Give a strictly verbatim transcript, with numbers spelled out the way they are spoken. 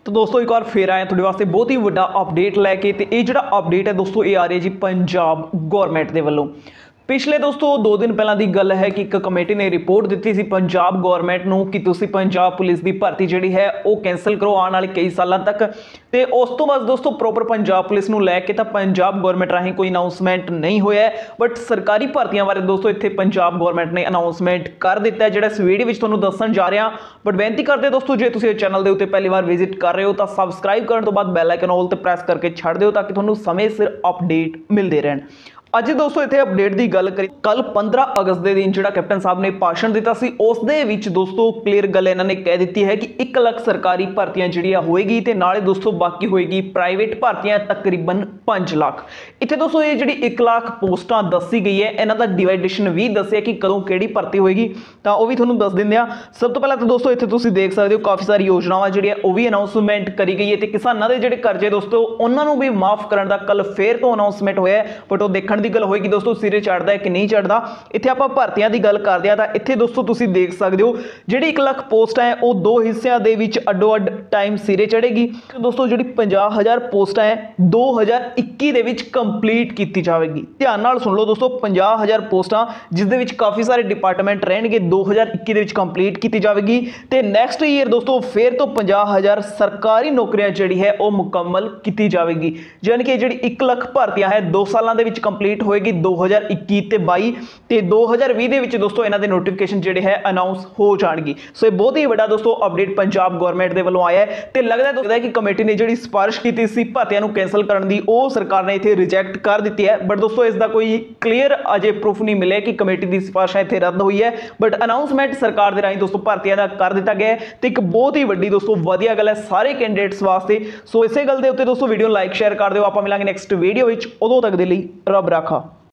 तो दोस्तों एक बार फिर आए थोड़े वास्ते बहुत ही बड़ा अपडेट लैके तो ये जो अपडेट है दोस्तों ये आ रही है जी पंजाब गौरमेंट के वालों। पिछले दोस्तों दो दिन पहला की गल है कि एक कमेटी ने रिपोर्ट दी सी पंजाब गौरमेंट को कि तुसी पंजाब पुलिस की भर्ती जी है वो कैंसल करो आने वाले कई सालों तक। तो उस तो बाद दोस्तों प्रॉपर पंजाब पुलिस को लैके तो पंजाब गौरमेंट राही कोई अनाउंसमेंट नहीं होया है, बट सरकारी भर्तियों बारे दोस्तों इतने पंजाब गौरमेंट ने अनाउंसमेंट कर दिता है, जो इस वीडियो में तुहानूं दस्सण जा रहा। बट बेनती करते दोस्तों जे तुसीं चैनल के उत्ते पहली बार विजिट कर रहे हो तो सबसक्राइब करने तो बाद बैल आइकन ऑल ते प्रेस करके छड़ दिओ ताकि तुहानूं समय सिर अपडेट मिलते रहन। अज दोस्तों इतने अपडेट की गल करी कल पंद्रह अगस्त के दिन जो कैप्टन साहब ने भाषण दिता सी उस दे विच दोस्तों क्लीयर गल इन्होंने कह दी है कि एक लाख सरकारी भर्तियां जिहड़ियां होएगी ते नाले दोस्तों बाकी होएगी प्राइवेट भर्तियां तकरीबन पांच लाख। इत्थे दोस्तों ये जिहड़ी एक लाख पोस्टां दसी गई है इन्हां दा डिवाइडेशन भी दसिया कि कदों किहड़ी भर्ती होएगी तां ओह भी तुहानूं दस दिंदे आ। सब तो पहला तो दोस्तों इत्थे तुसीं देख सकदे हो काफ़ी सारी योजनावां जिहड़ियां ओह भी अनाउंसमेंट करी गई है ते किसानां दे जिहड़े कर्जे दोस्तों उन्हां नूं भी माफ करन दा कल फेर तो अनाउंसमेंट होया है, बट ओह देखण दी गल होएगी दोस्तों सिरे चढ़ता है कि नहीं चढ़ता। इत्थे आपां भर्तियां दी गल करदे आ तां इत्थे दोस्तों तुसीं देख सकदे हो जिहड़ी एक लाख पोस्टां है वो दो हिस्सिਆਂ ਦੇ ਵਿੱਚ ਅੱਡੋ ਅੱਡ टाइम सिरे चढ़ेगी। दोस्तों जिहड़ी पचास हज़ार पोस्टां है दो हज़ार इक्की ਦੇ ਵਿੱਚ कंप्लीट की जाएगी। ध्यान नाल सुन लो दोस्तों पचास हज़ार पोस्टां जिस दे ਵਿੱਚ काफ़ी सारे डिपार्टमेंट रहणगे दो हज़ार इक्की ਦੇ ਵਿੱਚ कंप्लीट की जाएगी ते नैक्सट ईयर दोस्तों फिर तो पचास हज़ार सरकारी नौकरियां जिहड़ी है वो मुकम्मल की जाएगी। यानी कि जिहड़ी एक लाख भर्तियां है दो सालों के कंप्लीट होएगी दो हज़ार इक्की ते बाई ते दो हज़ार बीस दे विच दोस्तों इन्हां दे नोटिफिकेशन जिहड़े है अनाउंस हो जाणगे। सो ये बहुत ही बड़ा दोस्तों अपडेट पंजाब गौरमेंट दे वल्लों आया है ते लगदा लगदा है कि कमेटी ने जिहड़ी सिफारिश की सी भर्तियां नूं कैंसल करन दी वो सरकार ने इत्थे रिजैक्ट कर दित्ती है, बट दोस्तों इसका कोई क्लीयर अजे प्रूफ नहीं मिले कि कमेटी की सिफारिश इत्थे रद्द हुई है। बट अनाउंसमेंट सरकार दे राहीं दोस्तों भर्तियां दा कर दिता गया है ते एक बहुत ही वड्डी दोस्तों वधिया गल है सारे कैंडिडेट्स वास्ते। सो इसे गल दे उत्ते दोस्तों वीडियो लाइक शेयर कर दिओ। आपां मिलांगे नैक्सट वीडियो विच, उदों तक दे लई रब राखा।